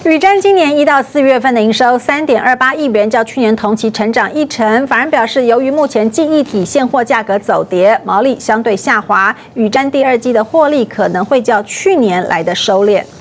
宇瞻今年1到4月份的营收3.28亿元，较去年同期成长1成。法人表示，由于目前记忆体现货价格走跌，毛利相对下滑，宇瞻第2季的获利可能会较去年来的收敛。